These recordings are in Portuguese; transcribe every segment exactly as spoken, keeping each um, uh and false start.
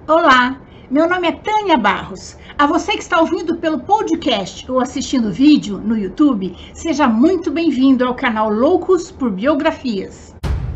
Olá, meu nome é Tânia Barros. A você que está ouvindo pelo podcast ou assistindo vídeo no YouTube, seja muito bem-vindo ao canal Loucos por Biografias.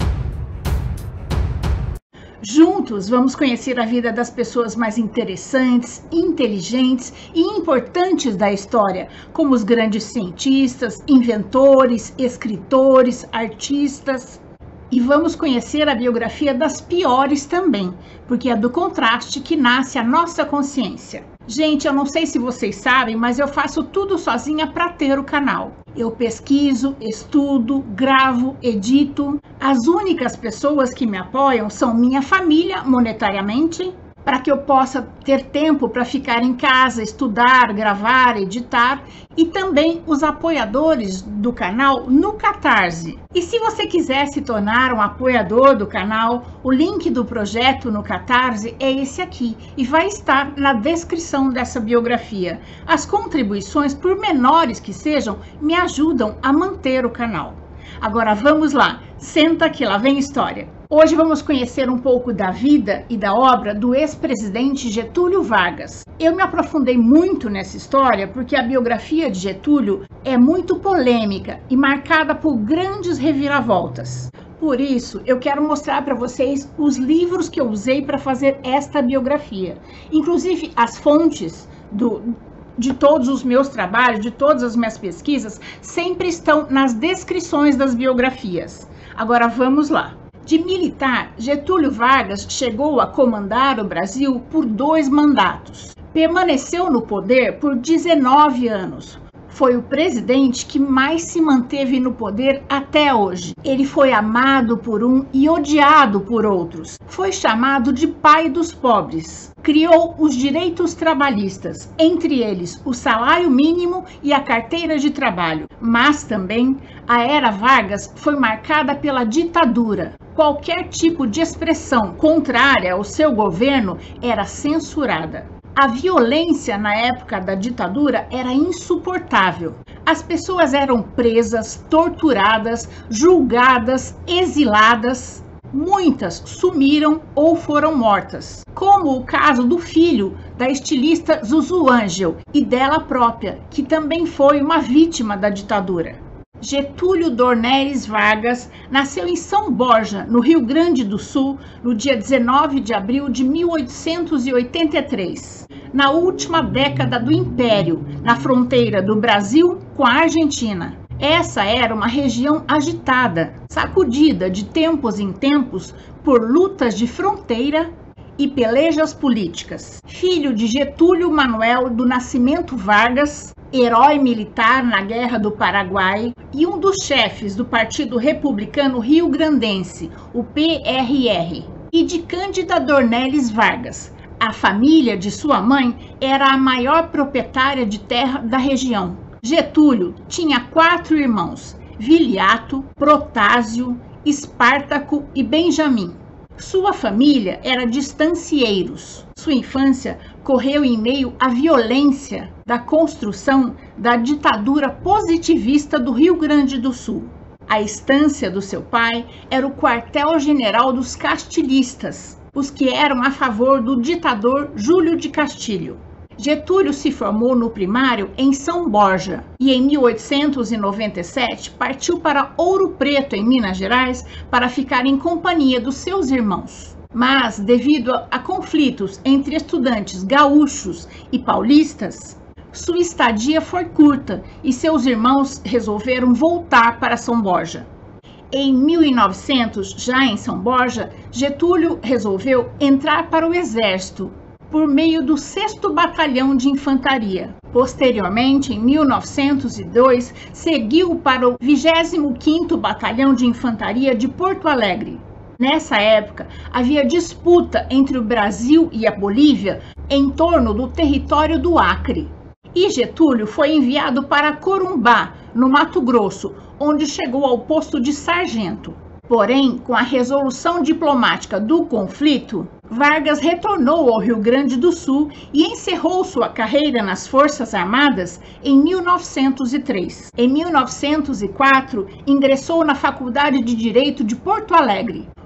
Juntos vamos conhecer a vida das pessoas mais interessantes, inteligentes e importantes da história, como os grandes cientistas, inventores, escritores, artistas. E vamos conhecer a biografia das piores também, porque é do contraste que nasce a nossa consciência. Gente, eu não sei se vocês sabem, mas eu faço tudo sozinha para ter o canal. Eu pesquiso, estudo, gravo, edito. As únicas pessoas que me apoiam são minha família, monetariamente, para que eu possa ter tempo para ficar em casa, estudar, gravar, editar, e também os apoiadores do canal no Catarse. E se você quiser se tornar um apoiador do canal, o link do projeto no Catarse é esse aqui e vai estar na descrição dessa biografia. As contribuições, por menores que sejam, me ajudam a manter o canal. Agora vamos lá, senta que lá vem história. Hoje vamos conhecer um pouco da vida e da obra do ex-presidente Getúlio Vargas. Eu me aprofundei muito nessa história porque a biografia de Getúlio é muito polêmica e marcada por grandes reviravoltas. Por isso, eu quero mostrar para vocês os livros que eu usei para fazer esta biografia. Inclusive, as fontes do... de todos os meus trabalhos, de todas as minhas pesquisas, sempre estão nas descrições das biografias. Agora vamos lá. De militar, Getúlio Vargas chegou a comandar o Brasil por dois mandatos. Permaneceu no poder por dezenove anos. Foi o presidente que mais se manteve no poder até hoje. Ele foi amado por um e odiado por outros. Foi chamado de pai dos pobres. Criou os direitos trabalhistas, entre eles o salário mínimo e a carteira de trabalho. Mas também a era Vargas foi marcada pela ditadura. Qualquer tipo de expressão contrária ao seu governo era censurada. A violência na época da ditadura era insuportável. As pessoas eram presas, torturadas, julgadas, exiladas. Muitas sumiram ou foram mortas, como o caso do filho da estilista Zuzu Angel e dela própria, que também foi uma vítima da ditadura. Getúlio Dornelles Vargas nasceu em São Borja, no Rio Grande do Sul, no dia dezenove de abril de mil oitocentos e oitenta e três, na última década do Império, na fronteira do Brasil com a Argentina. Essa era uma região agitada, sacudida de tempos em tempos por lutas de fronteira e pelejas políticas. Filho de Getúlio Manuel do Nascimento Vargas, herói militar na Guerra do Paraguai e um dos chefes do Partido Republicano Rio-Grandense, o P R R, e de Cândida Dornelles Vargas. A família de sua mãe era a maior proprietária de terra da região. Getúlio tinha quatro irmãos: Viliato, Protásio, Espartaco e Benjamim. Sua família era de estancieiros. Sua infância correu em meio à violência da construção da ditadura positivista do Rio Grande do Sul. A estância do seu pai era o quartel-general dos castilhistas, os que eram a favor do ditador Júlio de Castilho. Getúlio se formou no primário em São Borja e em mil oitocentos e noventa e sete partiu para Ouro Preto, em Minas Gerais, para ficar em companhia dos seus irmãos. Mas, devido a, a conflitos entre estudantes gaúchos e paulistas, sua estadia foi curta e seus irmãos resolveram voltar para São Borja. Em mil e novecentos, já em São Borja, Getúlio resolveu entrar para o exército por meio do sexto Batalhão de Infantaria. Posteriormente, em mil novecentos e dois, seguiu para o vigésimo quinto Batalhão de Infantaria de Porto Alegre. Nessa época, havia disputa entre o Brasil e a Bolívia em torno do território do Acre. E Getúlio foi enviado para Corumbá, no Mato Grosso, onde chegou ao posto de sargento. Porém, com a resolução diplomática do conflito, Vargas retornou ao Rio Grande do Sul e encerrou sua carreira nas Forças Armadas em mil novecentos e três. Em mil novecentos e quatro, ingressou na Faculdade de Direito de Porto Alegre.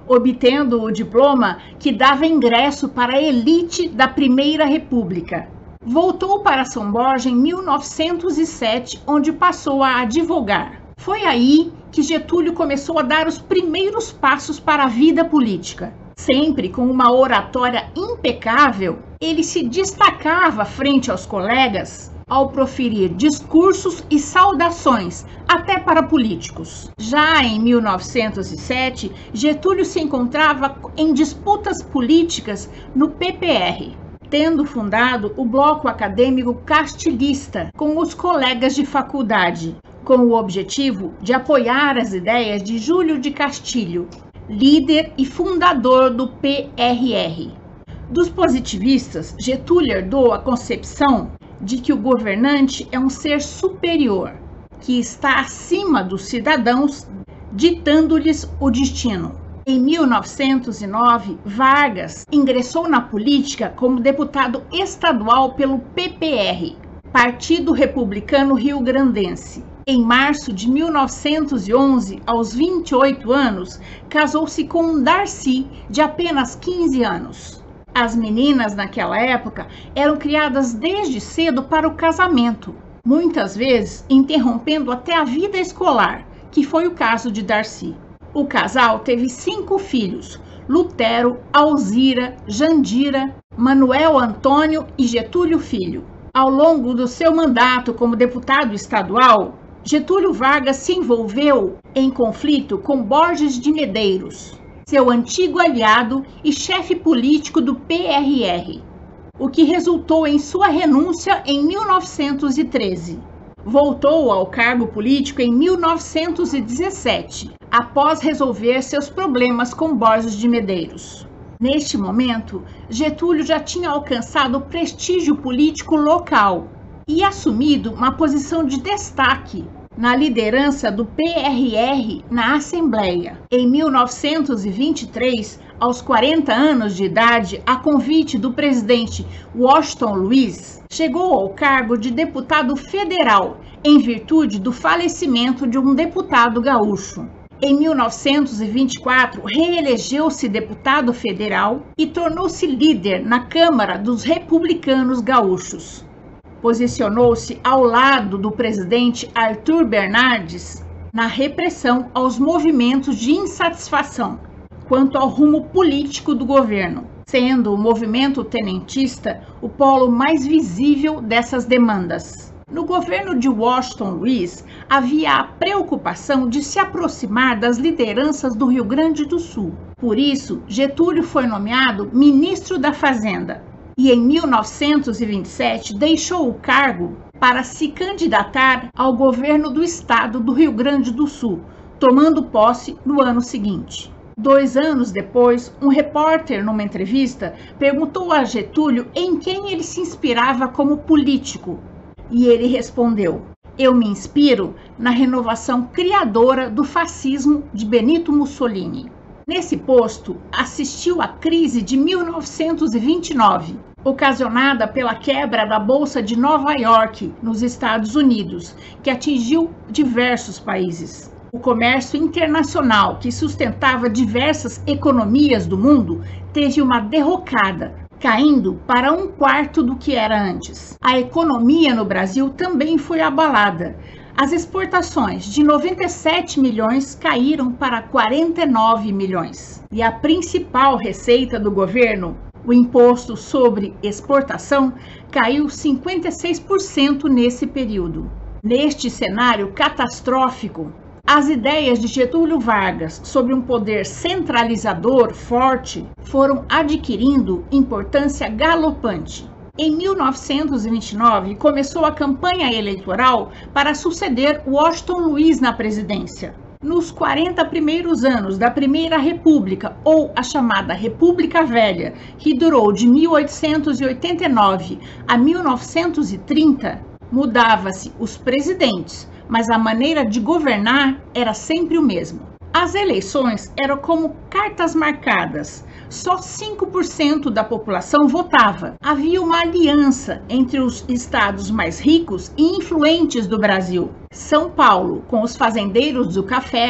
obtendo o diploma que dava ingresso para a elite da Primeira República. Voltou para São Borja em mil novecentos e sete, onde passou a advogar. Foi aí que Getúlio começou a dar os primeiros passos para a vida política. Sempre com uma oratória impecável, ele se destacava frente aos colegas ao proferir discursos e saudações, até para políticos. Já em mil novecentos e sete, Getúlio se encontrava em disputas políticas no P P R, tendo fundado o Bloco Acadêmico Castilhista com os colegas de faculdade, com o objetivo de apoiar as ideias de Júlio de Castilho, líder e fundador do P R R. Dos positivistas, Getúlio herdou a concepção de que o governante é um ser superior, que está acima dos cidadãos, ditando-lhes o destino. Em mil novecentos e nove, Vargas ingressou na política como deputado estadual pelo P P R, Partido Republicano Rio-Grandense. Em março de mil novecentos e onze, aos vinte e oito anos, casou-se com um Darcy, de apenas quinze anos. As meninas naquela época eram criadas desde cedo para o casamento, muitas vezes interrompendo até a vida escolar, que foi o caso de Darcy. O casal teve cinco filhos: Lutero, Alzira, Jandira, Manuel Antônio e Getúlio Filho. Ao longo do seu mandato como deputado estadual, Getúlio Vargas se envolveu em conflito com Borges de Medeiros, seu antigo aliado e chefe político do P R R, o que resultou em sua renúncia em mil novecentos e treze. Voltou ao cargo político em mil novecentos e dezessete, após resolver seus problemas com Borges de Medeiros. Neste momento, Getúlio já tinha alcançado prestígio político local e assumido uma posição de destaque na liderança do P R R na Assembleia. Em mil novecentos e vinte e três, aos quarenta anos de idade, a convite do presidente Washington Luiz, chegou ao cargo de deputado federal, em virtude do falecimento de um deputado gaúcho. Em mil novecentos e vinte e quatro, reelegeu-se deputado federal e tornou-se líder na Câmara dos Republicanos Gaúchos. Posicionou-se ao lado do presidente Arthur Bernardes na repressão aos movimentos de insatisfação quanto ao rumo político do governo, sendo o movimento tenentista o polo mais visível dessas demandas. No governo de Washington Luiz, havia a preocupação de se aproximar das lideranças do Rio Grande do Sul. Por isso, Getúlio foi nomeado ministro da Fazenda e em mil novecentos e vinte e sete deixou o cargo para se candidatar ao governo do estado do Rio Grande do Sul, tomando posse no ano seguinte. Dois anos depois, um repórter, numa entrevista, perguntou a Getúlio em quem ele se inspirava como político. E ele respondeu: "Eu me inspiro na renovação criadora do fascismo de Benito Mussolini." Nesse posto, assistiu à crise de mil novecentos e vinte e nove, ocasionada pela quebra da Bolsa de Nova York, nos Estados Unidos, que atingiu diversos países. O comércio internacional, que sustentava diversas economias do mundo, teve uma derrocada, caindo para um quarto do que era antes. A economia no Brasil também foi abalada. As exportações de noventa e sete milhões caíram para quarenta e nove milhões. E a principal receita do governo, o imposto sobre exportação, caiu cinquenta e seis por cento nesse período. Neste cenário catastrófico, as ideias de Getúlio Vargas sobre um poder centralizador forte foram adquirindo importância galopante. Em mil novecentos e vinte e nove, começou a campanha eleitoral para suceder Washington Luiz na presidência. Nos quarenta primeiros anos da Primeira República, ou a chamada República Velha, que durou de mil oitocentos e oitenta e nove a mil novecentos e trinta, mudava-se os presidentes, mas a maneira de governar era sempre o mesmo. As eleições eram como cartas marcadas. Só cinco por cento da população votava. Havia uma aliança entre os estados mais ricos e influentes do Brasil. São Paulo, com os fazendeiros do café,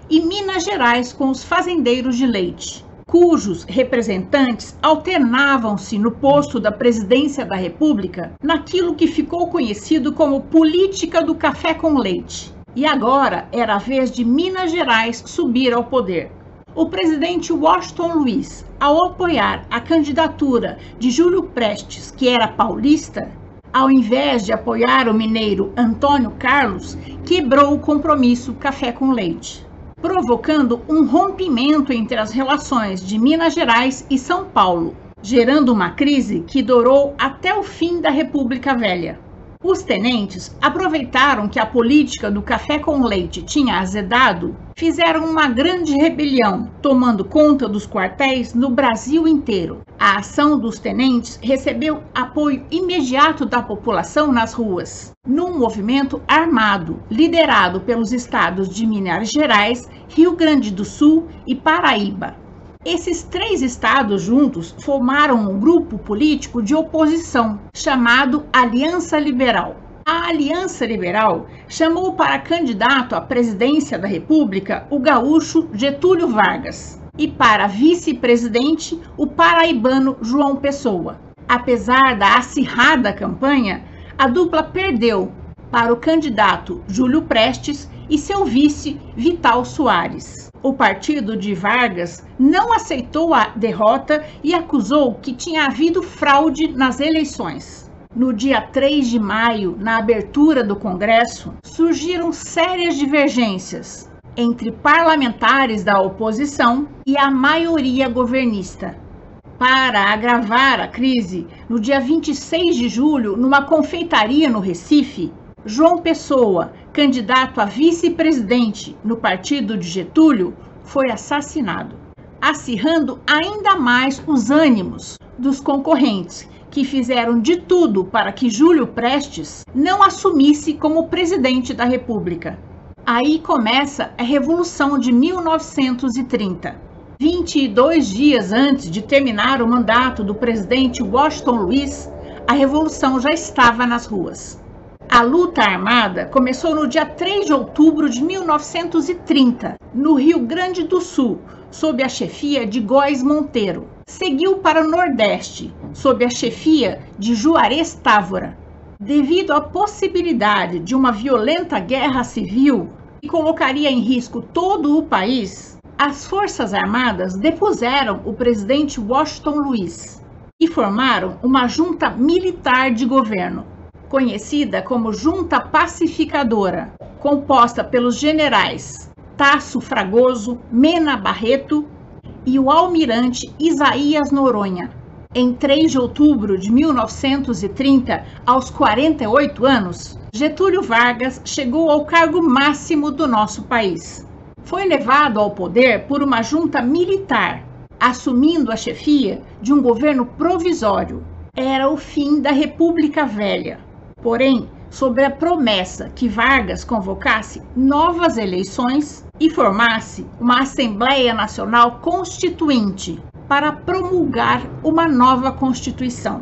e Minas Gerais com os fazendeiros de leite, cujos representantes alternavam-se no posto da presidência da República naquilo que ficou conhecido como política do café com leite. E agora era a vez de Minas Gerais subir ao poder. O presidente Washington Luiz, ao apoiar a candidatura de Júlio Prestes, que era paulista, ao invés de apoiar o mineiro Antônio Carlos, quebrou o compromisso café com leite, provocando um rompimento entre as relações de Minas Gerais e São Paulo, gerando uma crise que durou até o fim da República Velha. Os tenentes aproveitaram que a política do café com leite tinha azedado, fizeram uma grande rebelião, tomando conta dos quartéis no Brasil inteiro. A ação dos tenentes recebeu apoio imediato da população nas ruas, num movimento armado, liderado pelos estados de Minas Gerais, Rio Grande do Sul e Paraíba. Esses três estados juntos formaram um grupo político de oposição, chamado Aliança Liberal. A Aliança Liberal chamou para candidato à presidência da República o gaúcho Getúlio Vargas e para vice-presidente o paraibano João Pessoa. Apesar da acirrada campanha, a dupla perdeu para o candidato Júlio Prestes e seu vice Vital Soares. O partido de Vargas não aceitou a derrota e acusou que tinha havido fraude nas eleições. No dia três de maio, na abertura do Congresso, surgiram sérias divergências entre parlamentares da oposição e a maioria governista. Para agravar a crise, no dia vinte e seis de julho, numa confeitaria no Recife, João Pessoa, candidato a vice-presidente no partido de Getúlio, foi assassinado, acirrando ainda mais os ânimos dos concorrentes, que fizeram de tudo para que Júlio Prestes não assumisse como presidente da República. Aí começa a Revolução de mil novecentos e trinta. vinte e dois dias antes de terminar o mandato do presidente Washington Luiz, a Revolução já estava nas ruas. A luta armada começou no dia três de outubro de mil novecentos e trinta, no Rio Grande do Sul, sob a chefia de Góes Monteiro. Seguiu para o Nordeste, sob a chefia de Juarez Távora. Devido à possibilidade de uma violenta guerra civil que colocaria em risco todo o país, as Forças Armadas depuseram o presidente Washington Luiz e formaram uma junta militar de governo, conhecida como Junta Pacificadora, composta pelos generais Tasso Fragoso, Mena Barreto e o almirante Isaías Noronha. Em três de outubro de mil novecentos e trinta, aos quarenta e oito anos, Getúlio Vargas chegou ao cargo máximo do nosso país. Foi levado ao poder por uma junta militar, assumindo a chefia de um governo provisório. Era o fim da República Velha. Porém, sob a promessa que Vargas convocasse novas eleições e formasse uma Assembleia Nacional Constituinte para promulgar uma nova Constituição.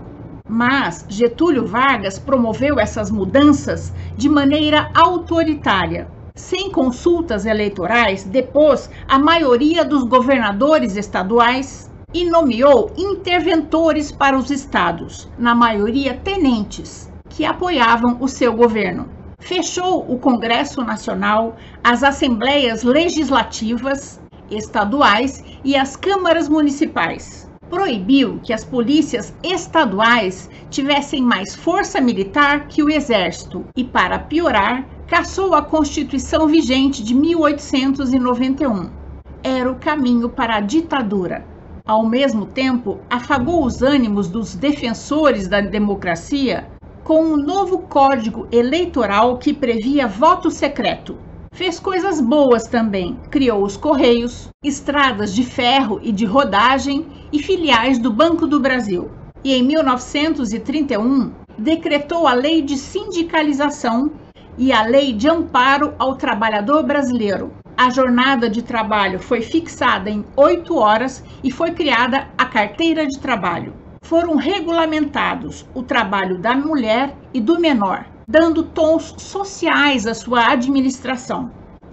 Mas Getúlio Vargas promoveu essas mudanças de maneira autoritária. Sem consultas eleitorais, depôs a maioria dos governadores estaduais e nomeou interventores para os estados, na maioria tenentes, que apoiavam o seu governo. Fechou o Congresso Nacional, as assembleias legislativas estaduais e as câmaras municipais. Proibiu que as polícias estaduais tivessem mais força militar que o exército e, para piorar, cassou a Constituição vigente de mil oitocentos e noventa e um. Era o caminho para a ditadura. Ao mesmo tempo, afagou os ânimos dos defensores da democracia com um novo código eleitoral que previa voto secreto. Fez coisas boas também. Criou os Correios, estradas de ferro e de rodagem e filiais do Banco do Brasil. E em mil novecentos e trinta e um, decretou a Lei de Sindicalização e a Lei de Amparo ao Trabalhador Brasileiro. A jornada de trabalho foi fixada em oito horas e foi criada a Carteira de Trabalho. Foram regulamentados o trabalho da mulher e do menor, dando tons sociais à sua administração.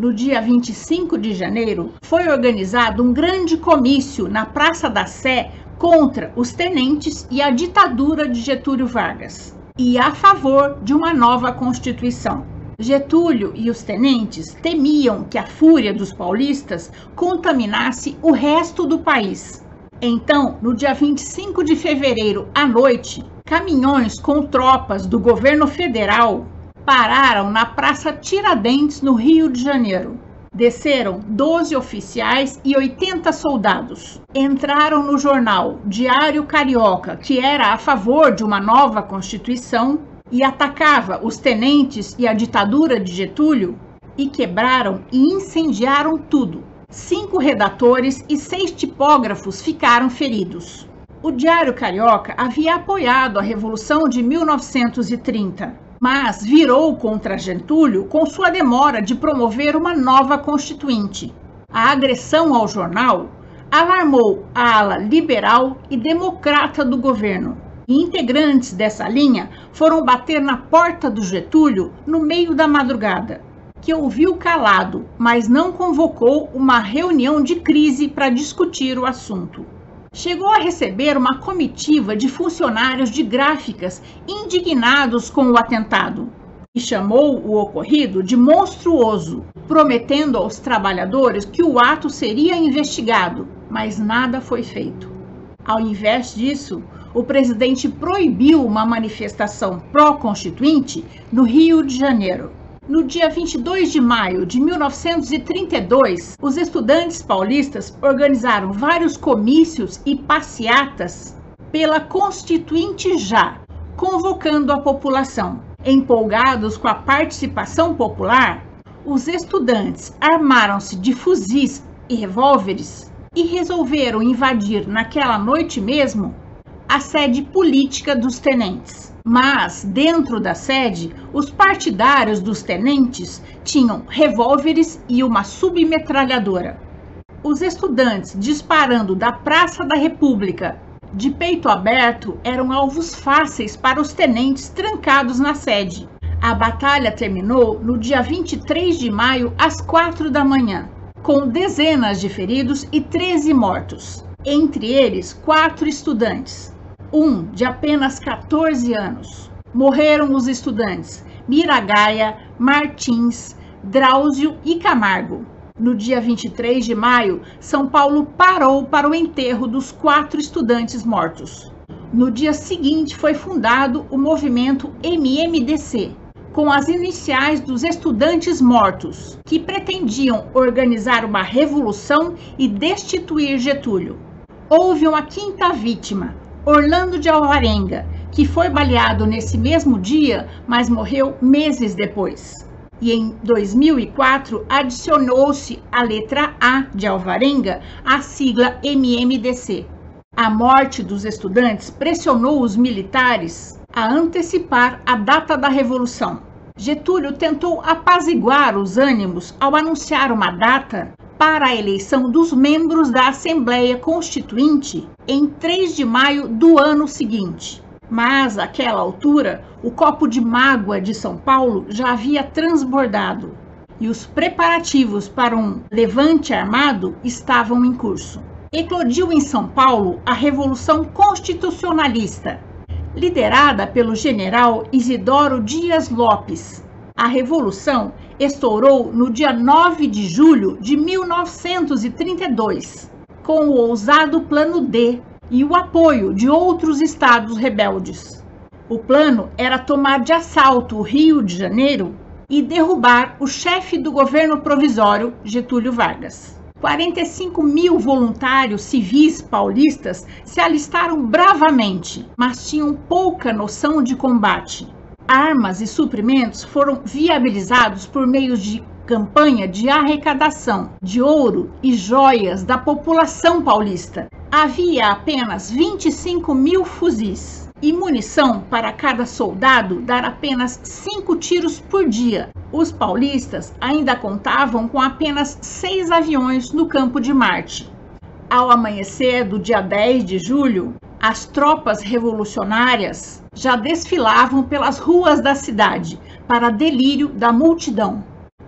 no dia vinte e cinco de janeiro, foi organizado um grande comício na Praça da Sé contra os tenentes e a ditadura de Getúlio Vargas, e a favor de uma nova Constituição. Getúlio e os tenentes temiam que a fúria dos paulistas contaminasse o resto do país. Então, no dia vinte e cinco de fevereiro, à noite, caminhões com tropas do governo federal pararam na Praça Tiradentes, no Rio de Janeiro. Desceram doze oficiais e oitenta soldados. Entraram no jornal Diário Carioca, que era a favor de uma nova Constituição, e atacava os tenentes e a ditadura de Getúlio, e quebraram e incendiaram tudo. Cinco redatores e seis tipógrafos ficaram feridos. O Diário Carioca havia apoiado a Revolução de mil novecentos e trinta, mas virou contra Getúlio com sua demora de promover uma nova Constituinte. A agressão ao jornal alarmou a ala liberal e democrata do governo, e integrantes dessa linha foram bater na porta do Getúlio no meio da madrugada, que ouviu calado, mas não convocou uma reunião de crise para discutir o assunto. Chegou a receber uma comitiva de funcionários de gráficas indignados com o atentado e chamou o ocorrido de monstruoso, prometendo aos trabalhadores que o ato seria investigado, mas nada foi feito. Ao invés disso, o presidente proibiu uma manifestação pró-constituinte no Rio de Janeiro. No dia vinte e dois de maio de mil novecentos e trinta e dois, os estudantes paulistas organizaram vários comícios e passeatas pela Constituinte já, convocando a população. Empolgados com a participação popular, os estudantes armaram-se de fuzis e revólveres e resolveram invadir naquela noite mesmo a sede política dos tenentes. Mas, dentro da sede, os partidários dos tenentes tinham revólveres e uma submetralhadora. Os estudantes, disparando da Praça da República de peito aberto, eram alvos fáceis para os tenentes trancados na sede. A batalha terminou no dia vinte e três de maio, às quatro da manhã, com dezenas de feridos e treze mortos, entre eles quatro estudantes. Um de apenas quatorze anos. Morreram os estudantes Miragaia, Martins, Drauzio e Camargo. No dia vinte e três de maio, São Paulo parou para o enterro dos quatro estudantes mortos. No dia seguinte foi fundado o movimento M M D C, com as iniciais dos estudantes mortos, que pretendiam organizar uma revolução e destituir Getúlio. Houve uma quinta vítima, Orlando de Alvarenga, que foi baleado nesse mesmo dia, mas morreu meses depois. E em dois mil e quatro adicionou-se a letra A de Alvarenga à sigla M M D C. A morte dos estudantes pressionou os militares a antecipar a data da Revolução. Getúlio tentou apaziguar os ânimos ao anunciar uma data para a eleição dos membros da Assembleia Constituinte em três de maio do ano seguinte. Mas, àquela altura, o copo de mágoa de São Paulo já havia transbordado e os preparativos para um levante armado estavam em curso. Eclodiu em São Paulo a Revolução Constitucionalista, liderada pelo general Isidoro Dias Lopes. A Revolução estourou no dia nove de julho de mil novecentos e trinta e dois, com o ousado Plano D e o apoio de outros estados rebeldes. O plano era tomar de assalto o Rio de Janeiro e derrubar o chefe do governo provisório, Getúlio Vargas. quarenta e cinco mil voluntários civis paulistas se alistaram bravamente, mas tinham pouca noção de combate. Armas e suprimentos foram viabilizados por meio de campanha de arrecadação de ouro e joias da população paulista. Havia apenas vinte e cinco mil fuzis e munição para cada soldado dar apenas cinco tiros por dia. Os paulistas ainda contavam com apenas seis aviões no campo de Marte. Ao amanhecer do dia dez de julho, as tropas revolucionárias já desfilavam pelas ruas da cidade, para delírio da multidão.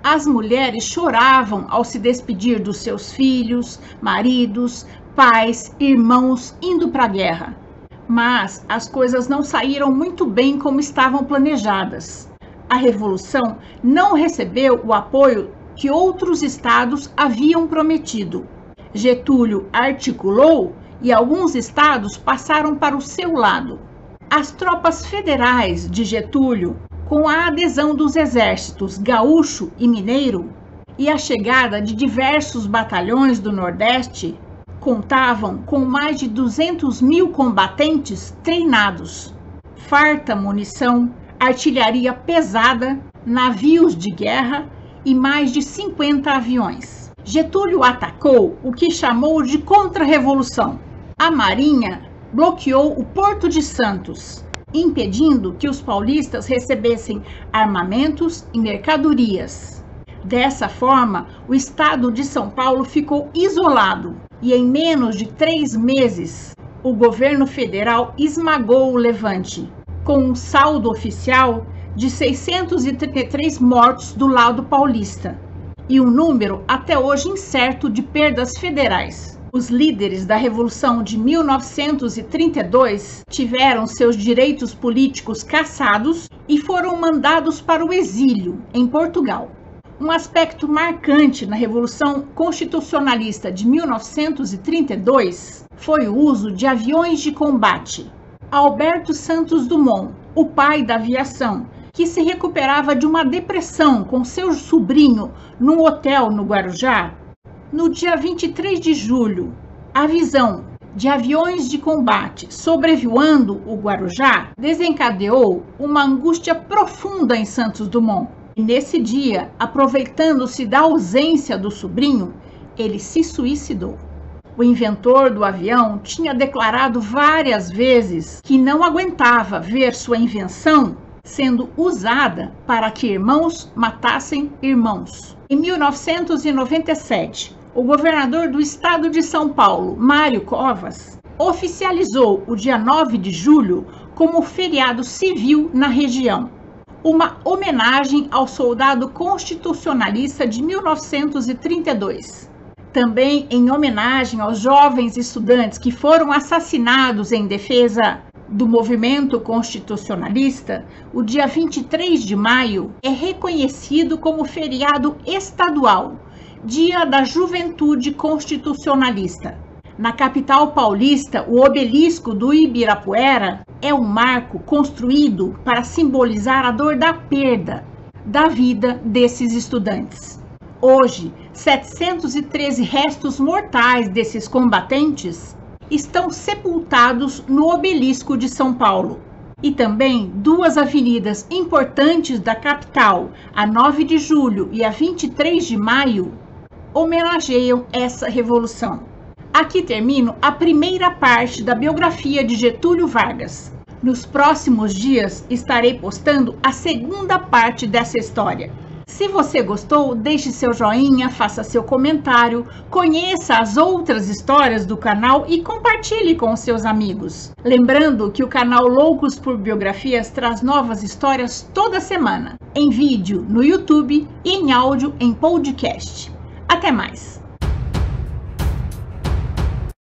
As mulheres choravam ao se despedir dos seus filhos, maridos, pais, irmãos indo para a guerra. Mas as coisas não saíram muito bem como estavam planejadas. A revolução não recebeu o apoio que outros estados haviam prometido. Getúlio articulou e alguns estados passaram para o seu lado. As tropas federais de Getúlio, com a adesão dos exércitos gaúcho e mineiro e a chegada de diversos batalhões do Nordeste, contavam com mais de duzentos mil combatentes treinados, farta munição, artilharia pesada, navios de guerra e mais de cinquenta aviões. Getúlio atacou o que chamou de contra-revolução. A Marinha bloqueou o Porto de Santos, impedindo que os paulistas recebessem armamentos e mercadorias. Dessa forma, o estado de São Paulo ficou isolado e em menos de três meses, o governo federal esmagou o levante, com um saldo oficial de seiscentos e trinta e três mortos do lado paulista e um número até hoje incerto de perdas federais. Os líderes da Revolução de mil novecentos e trinta e dois tiveram seus direitos políticos cassados e foram mandados para o exílio em Portugal. Um aspecto marcante na Revolução Constitucionalista de mil novecentos e trinta e dois foi o uso de aviões de combate. Alberto Santos Dumont, o pai da aviação, que se recuperava de uma depressão com seu sobrinho num hotel no Guarujá, no dia vinte e três de julho, a visão de aviões de combate sobrevoando o Guarujá desencadeou uma angústia profunda em Santos Dumont. E nesse dia, aproveitando-se da ausência do sobrinho, ele se suicidou. O inventor do avião tinha declarado várias vezes que não aguentava ver sua invenção sendo usada para que irmãos matassem irmãos. Em mil novecentos e noventa e sete, o governador do estado de São Paulo, Mário Covas, oficializou o dia nove de julho como feriado civil na região, uma homenagem ao soldado constitucionalista de mil novecentos e trinta e dois. Também em homenagem aos jovens estudantes que foram assassinados em defesa do movimento constitucionalista, o dia vinte e três de maio é reconhecido como feriado estadual, Dia da Juventude Constitucionalista. Na capital paulista, o obelisco do Ibirapuera é um marco construído para simbolizar a dor da perda da vida desses estudantes. Hoje, setecentos e treze restos mortais desses combatentes estão sepultados no obelisco de São Paulo. E também duas avenidas importantes da capital, a nove de julho e a vinte e três de maio, homenageiam essa revolução. Aqui termino a primeira parte da biografia de Getúlio Vargas. Nos próximos dias estarei postando a segunda parte dessa história. Se você gostou, deixe seu joinha, faça seu comentário, conheça as outras histórias do canal e compartilhe com os seus amigos. Lembrando que o canal Loucos por Biografias traz novas histórias toda semana, em vídeo no YouTube e em áudio em podcast. Até mais!